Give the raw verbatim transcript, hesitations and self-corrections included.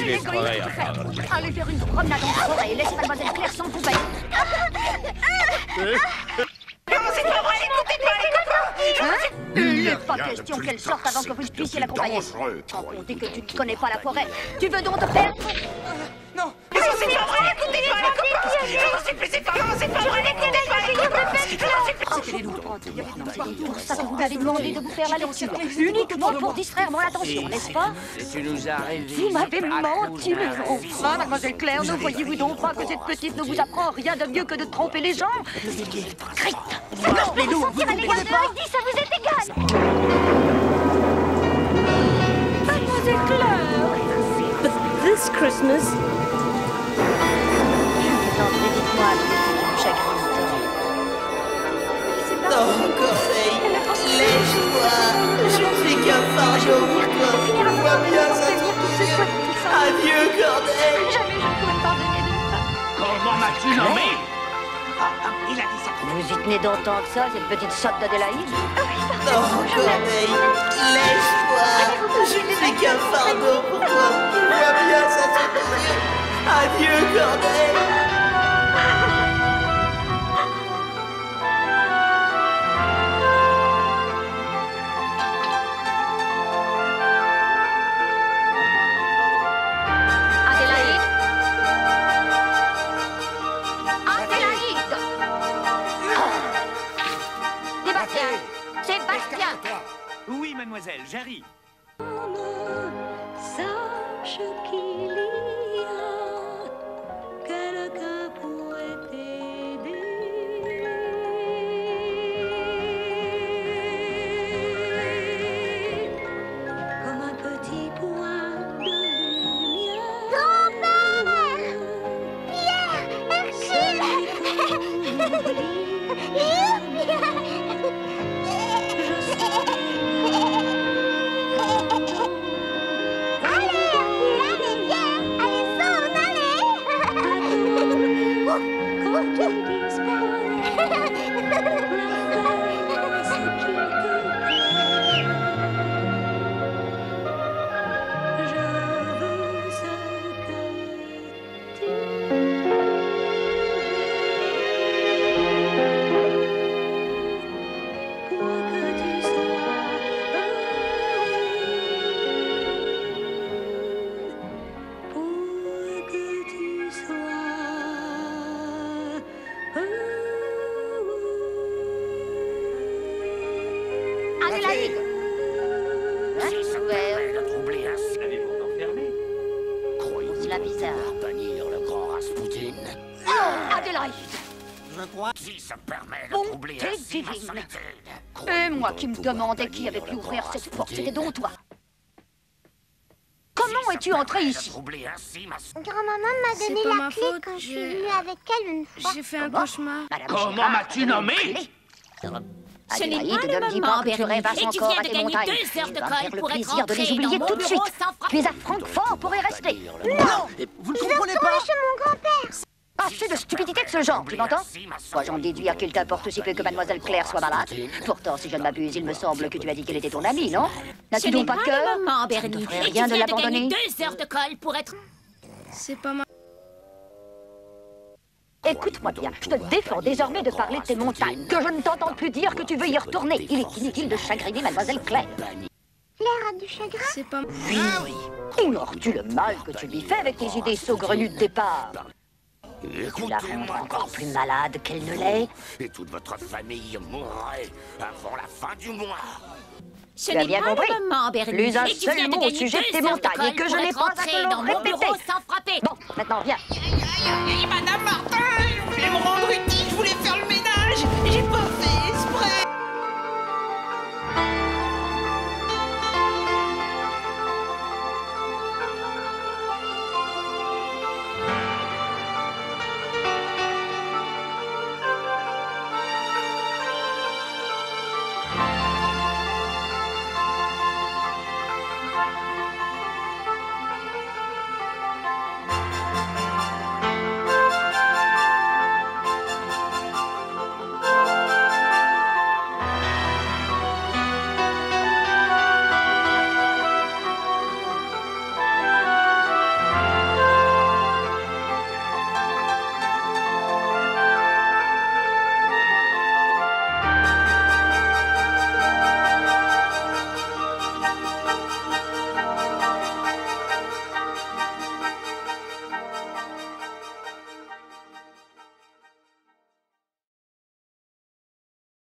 des travail à faire. Allez faire une promenade en forêt et laissez Mademoiselle Claire sans poubelle. Non, c'est pas vrai, écoutez pas, les copains. Il n'est pas question qu'elle sorte avant que vous puissiez l'accompagner. Sans compter que tu ne connais pas la forêt. Tu veux donc te perdre? Non, mais c'est pas vrai, écoutez pas, les copains. C'est pas vrai, c'est pas vrai, écoutez pas, les copains. C'était les loups. C'est pour ça que vous m'avez demandé de vous faire la lecture. Uniquement pour distraire mon attention, n'est-ce pas? Tu nous as rêvé. Vous m'avez menti, mais enfin, Mademoiselle Claire, ne voyez-vous donc pas que cette petite ne vous apprend rien de mieux que de tromper les gens? Vous êtes hypocrite. Non, les loups, vous ne comprenez pas? Ça vous est égal. Mademoiselle Claire. But this Christmas... Dites-moi, chacun. Oh, Corneille, lèche-toi. Je ne fais qu'un fardeau pour toi. Vois bien ça tourner. Adieu, Corneille. Jamais je ne pourrais pardonner de ça. Comment m'as-tu nommé? Il a dit ça. Vous y tenez d'entendre ça, cette petite sotte d'Adélaïde? Oh, Corneille, lèche-toi. Je ne fais qu'un fardeau pour toi. Vois bien ça tourner. Adieu, Corneille. Oui, mademoiselle, j'arrive. Sache qu'il y a quelqu'un pour t'aider. Comme un petit point de lumière. Grand-père! Pierre! Hercule! Adélaïde! Hein? Ouais. Troublé ainsi. L'avez-vous enfermé? Croyez-vous C'est la bizarre. bannir le grand Rasputin? Oh, Adélaïde! Je crois. Qui se permet de Bonté troubler ainsi ma divine. solitude? Et moi qui me demandais qui avait pu ouvrir cette porte, c'était donc toi. Comment es-tu entré ici? Troubler ainsi ma Grand-maman m'a C'est donné pas la ma clé faute, quand je suis j'ai- venue avec elle une fois. J'ai fait un Comment? cauchemar. Madame Comment Gérard, m'as-tu madame nommé? Clé. Ce n'est Adélaïde, pas ne le me dis moment, pas que tu Bernie. rêvasses Et tu encore viens à de tes gagner montagnes. deux heures Tu de vas me colle faire le pour être plaisir de les entré oublier dans tout mon de bureau suite. sans frapper. Tu es à Francfort pour y rester. Non! Vous ne Je veux comprenez retourner pas? chez mon grand-père. Assez de stupidité de ce genre, tu m'entends? Dois-je déduire qu'il t'importe si peu que Mademoiselle Claire soit malade? Pourtant, si je ne m'abuse, il me semble que tu as dit qu'elle était ton amie, non? Ce N'as-tu n'est donc pas pas le cœur? moment, Tu ne Bernie. devrais Et tu rien de viens de gagner l'abandonner. deux heures de colle pour être... C'est pas ma... Écoute-moi bien, je te défends désormais de parler de tes montagnes, que je ne t'entende plus dire que tu veux y retourner. Il est inutile de chagriner Mademoiselle Claire. Claire a du chagrin. C'est pas... Oui. Ignores-tu le mal que tu lui fais avec tes idées saugrenues de départ? Tu la rendras encore plus malade qu'elle ne l'est. Et toute votre famille mourrait avant la fin du mois. Ce Tu as n'est bien pas compris? le moment, Bernie. Plus un Et tu seul viens de mot au gagner sujet de deux tes heures de montagnes et colle que je pour n'ai être pas à entré te dans le mon bureau répéter. sans frapper. Bon, maintenant viens. Madame Martin, je vais me rendre utile.